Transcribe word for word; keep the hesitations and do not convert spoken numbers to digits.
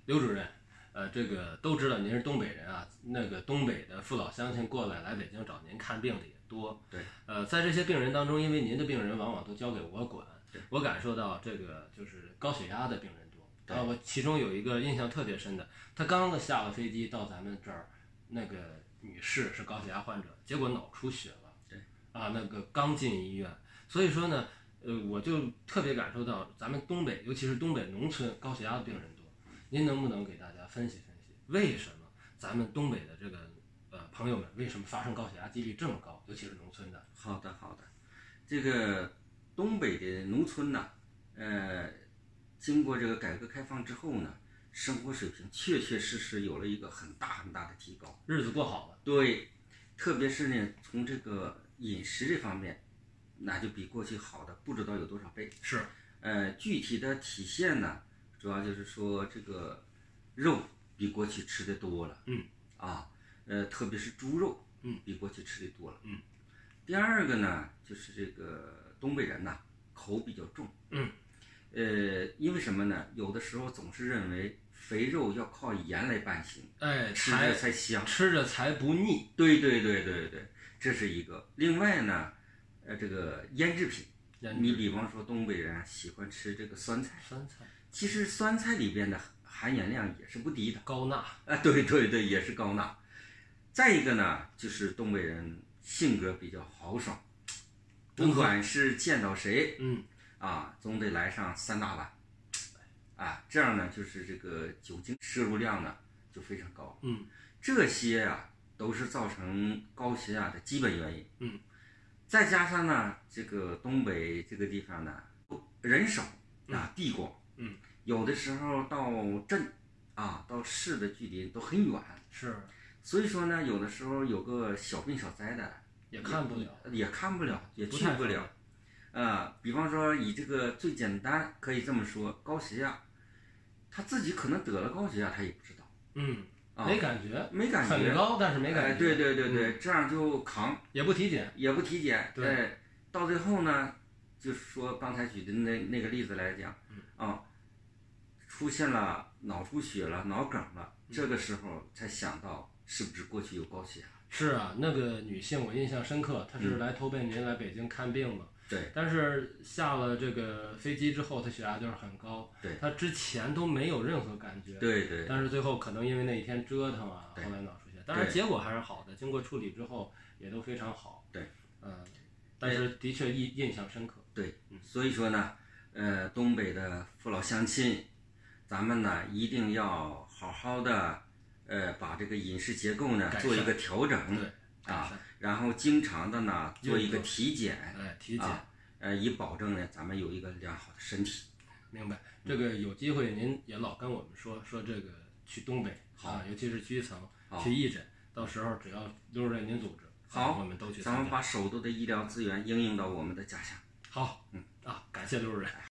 刘主任，呃，这个都知道您是东北人啊，那个东北的父老乡亲过来来北京找您看病的也多。 对， 呃，在这些病人当中，因为您的病人往往都交给我管，我感受到这个就是高血压的病人多。啊，我其中有一个印象特别深的，他刚刚下了飞机到咱们这儿，那个女士是高血压患者，结果脑出血了。 对， 啊，那个刚进医院，所以说呢，呃，我就特别感受到咱们东北，尤其是东北农村高血压的病人多。您能不能给大家分析分析，为什么咱们东北的这个呃朋友们为什么发生高血压几率这么高，尤其是农村的？ 好的好的，这个东北的农村呢，呃，经过这个改革开放之后呢，生活水平确确实实有了一个很大很大的提高， 日子过好了。 对，特别是呢，从这个饮食这方面，那就比过去好的不知道有多少倍。 是， 呃，具体的体现呢，主要就是说这个肉比过去吃的多了， 嗯， 啊，呃，特别是猪肉， 嗯， 比过去吃的多了， 嗯。 第二个呢，就是这个东北人呐，口比较重， 嗯， 呃，因为什么呢？有的时候总是认为肥肉要靠盐来拌行， 哎， 吃着才香， 吃着才不腻。 对对对对对，这是一个。另外呢，呃，这个腌制品，你比方说东北人喜欢吃这个酸菜， 酸菜， 其实酸菜里边的含盐量也是不低的， 高钠。 啊，对对对，也是高钠。再一个呢，就是东北人性格比较豪爽，不管是见到谁， 嗯， 啊，总得来上三大碗，啊，这样呢，就是这个酒精摄入量呢就非常高， 嗯， 这些啊都是造成高血压的基本原因， 嗯， 再加上呢，这个东北这个地方呢人少啊，地广， 嗯， 有的时候到镇啊到市的距离都很远， 是， 所以说呢，有的时候有个小病小灾的也看不了， 也看不了，也去不了。呃，比方说以这个最简单可以这么说，高血压，他自己可能得了高血压，他也不知道， 嗯， 啊、 没感觉， 没感觉， 很高，但是没感觉。 哎、对对对对， 嗯、 这样就扛， 也不体检， 也不体检， 对， 哎、到最后呢，就是说刚才举的那那个例子来讲，啊，出现了脑出血了、脑梗了，这个时候才想到是不是过去有高血压。 是啊，那个女性我印象深刻，她是来投奔您来北京看病嘛。 对。 但是下了这个飞机之后，她血压就是很高。 对。 她之前都没有任何感觉。 对对。 但是最后可能因为那一天折腾啊，后来脑出血。当然结果还是好的，经过处理之后也都非常好。 对。 嗯，但是的确印印象深刻。 对。所以说呢，呃，东北的父老乡亲，咱们呢一定要好好的。呃，把这个饮食结构呢做一个调整， 对， 啊，然后经常的呢做一个体检， 哎，体检， 啊，呃，以保证呢咱们有一个良好的身体。 明白。这个有机会您也老跟我们说说这个去东北啊，尤其是基层去义诊，到时候只要刘主任您组织， 好， 我们都去。 咱们把首都的医疗资源应用到我们的家乡。 好，嗯啊，感谢刘主任。